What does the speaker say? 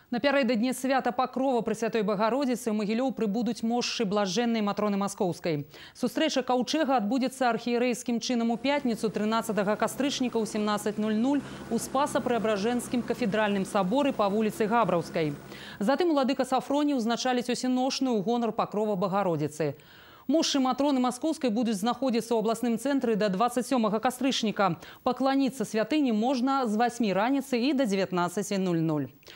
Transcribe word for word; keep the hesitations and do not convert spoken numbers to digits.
Напярэдадні свята Пакрова Пресвятой Богородицы ў Магілёў прыбудуць мошшы блажэннай Матроны Маскоўскай. Сустрэча каўчэга адбудзецца архіерэйскім чынам у пятніцу трынаццатага кастрычніка ў сямнадцаць ноль ноль у Спаса-Преабражэнскім кафедральным саборы па вуліцы Габраўскай. Затым уладыка Сафроній узначаліць усеношны ў гонар Пакрова Богородицы. Мошшы Матроны Маскоўскай будуць знаходзіцца ў абласным цэнтры да дваццаць сёмага кастрычніка. Пакланіцца святыні можна з васьмі раніцы і да дзевятнаццаці ноль ноль.